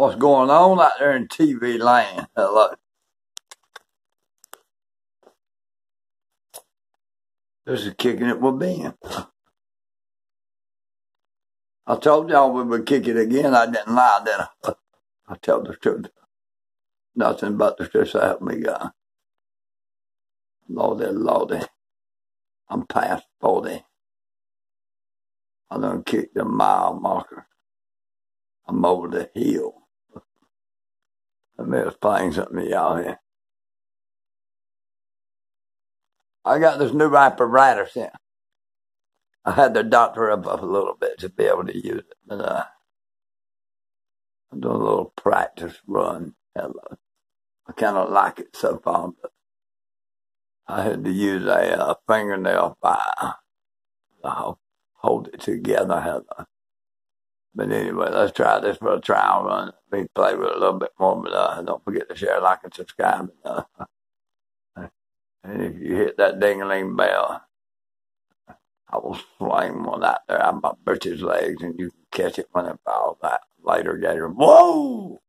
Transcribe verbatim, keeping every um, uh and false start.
what's going on out there in T V land. Hello. This is Kicking It with Ben. I told y'all we would kick it again. I didn't lie, did I? I tell the truth. Nothing but the truth, so help me God. Lordy, Lordy. I'm past forty. I done kicked the mile marker. I'm over the hill. Let me explain something to y'all here. I got this new apparatus in. I had the doctor up, up a little bit to be able to use it. But uh, I'm doing a little practice run. Hello. I kind of like it so far, but I had to use a uh, fingernail file to hold it together. Hello. But anyway, let's try this for a trial run. We play with it a little bit more, but uh, don't forget to share, like, and subscribe. Uh, and if you hit that ding-a-ling bell, I will sling one out there out my britches legs, and you can catch it when it falls out later, Gator. Whoa!